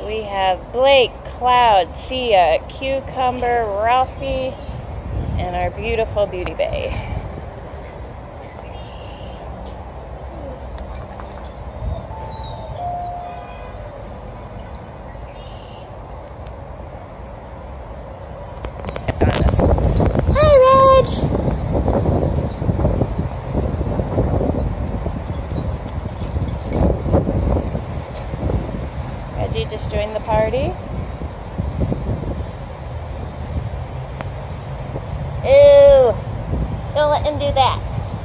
We have Blake, Cloud, Thea, Cucumber, Ralphie, and our beautiful Beauty Bay. Hi, Reg! Reggie just joined the party. Ew! Don't let him do that.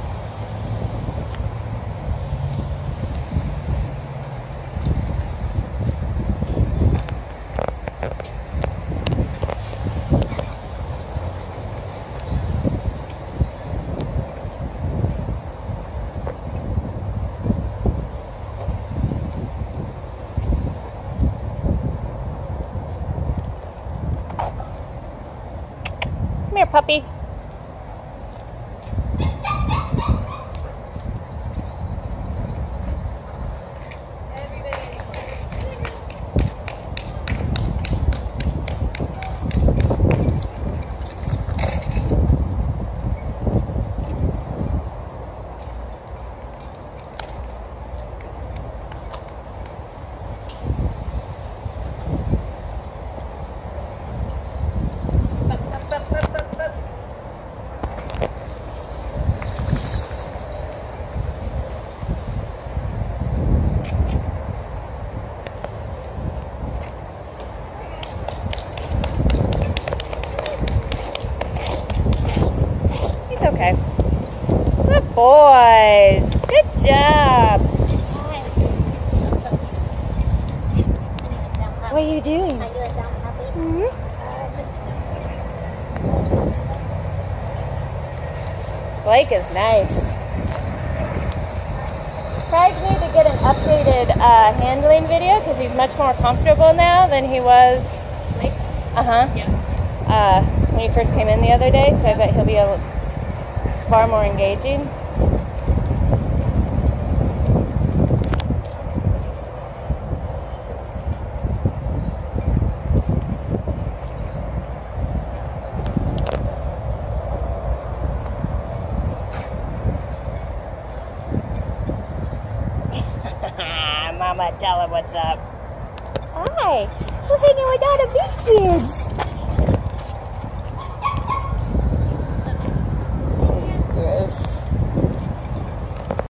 Come here, puppy. Okay. Good boys. Good job. What are you doing? Blake is nice. Craig need to get an updated handling video because he's much more comfortable now than he was. Blake? Yeah. When he first came in the other day, so I bet he'll be far more engaging. Mama, tell him what's up. Hi, we're hanging with all the big kids.